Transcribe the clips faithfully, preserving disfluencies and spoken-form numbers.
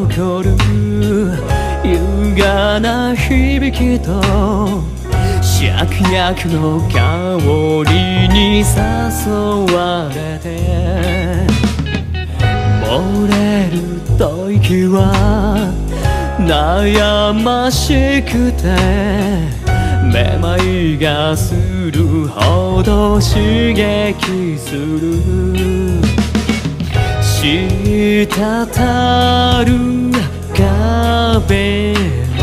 残る優雅な響きと芍薬の香りに誘われて漏れる吐息は悩ましくてめまいがするほど刺激する滴る壁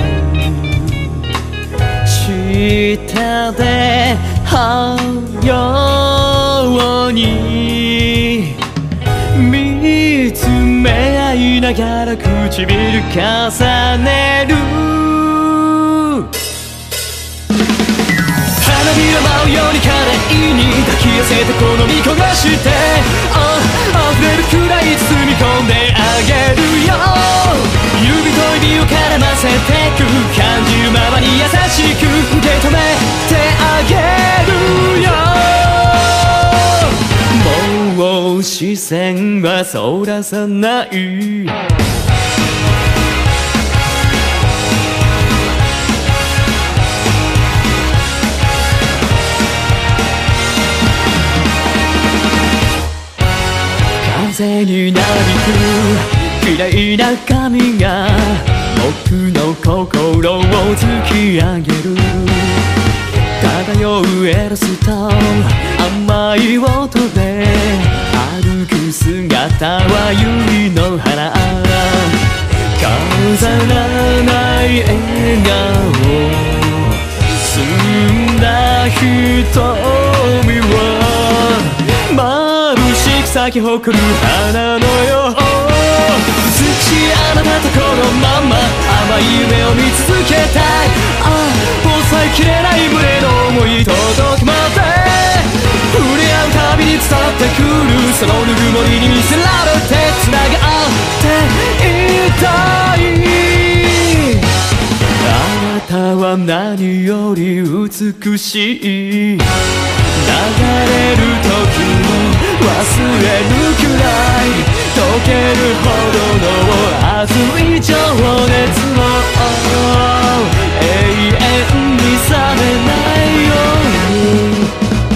下で葉ように見つめ合いながら唇重ねる花びら舞うように華麗に抱き寄せて好み焦がしてあ溢れるくらい包み込んであげるよ指と指を絡ませてく感じるままに優しく受け止めてあげるよもう視線はそらさない風になびく綺麗な髪が僕の心を突き上げる漂うエロスと甘い音で歩く姿は百合の花飾らない笑顔澄んだ瞳は眩しく咲き誇る花のよう美しいあなたとこのまま甘い夢を見続けたいああ抑えきれない胸の想い届くまで触れ合うたびに伝ってくるそのぬくもりに魅せられて繋がっていたいあなたは何より美しい流れる時も忘れるくらい溶けるほどの熱い情熱を永遠に冷めないように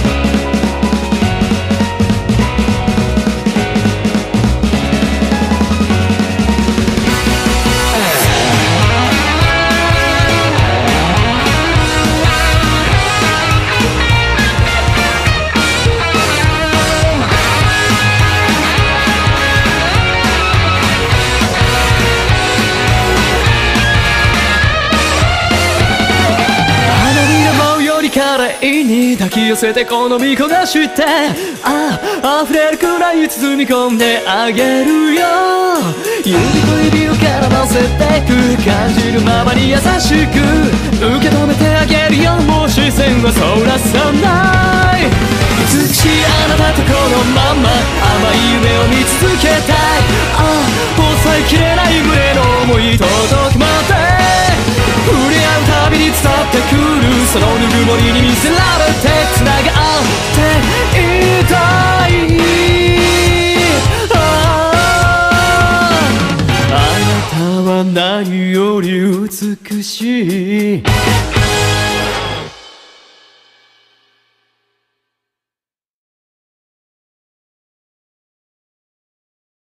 に抱き寄せて好み焦がしてああ溢れるくらい包み込んであげるよ指と指を絡ませてく感じるままに優しく受け止めてあげるよもう視線はそらさない美しいあなたとこのまま甘い夢を見続けたいああ抑えきれない胸の想い届くまで触れ合うたびに伝ってくるそのぬくもりに魅せられて繋がっていたいああなたは何より美しい